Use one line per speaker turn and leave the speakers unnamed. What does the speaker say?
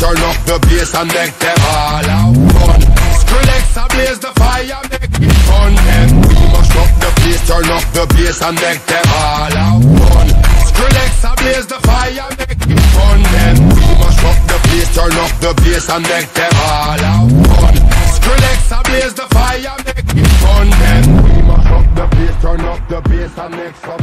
turn up the bass and make them all out fun. Skrillex a blaze the fire, make it fun. And we mash up the place, turn up the bass and make them all out fun. Skrillex a blaze the fire, make it fun. And we mash up the place, turn up the bass and make them all out fun. Skrillex a blaze the fire, make it fun. And we mash up the place, turn up the bass and make some